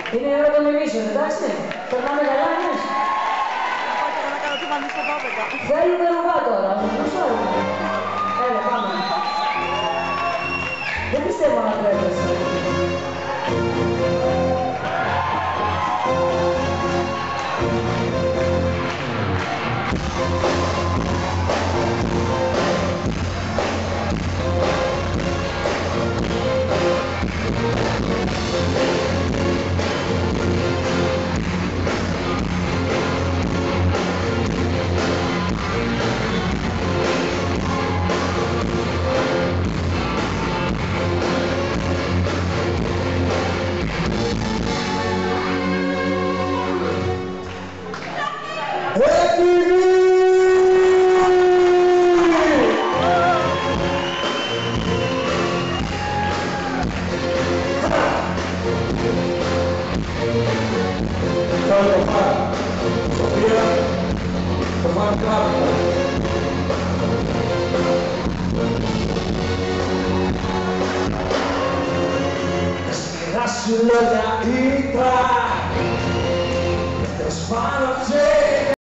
Είναι η ώρα των εμίσεων, εντάξει. Περνάμε καλά, εμείς. Πάτε να κάνω τη μανή στο 12. Θέλουμε ρουβά τώρα, πόσο έχουμε. Έλα, πάμε. Δεν πιστεύω να τρέπεσαι. Σου λόγια ήτρα, δεν σπάνω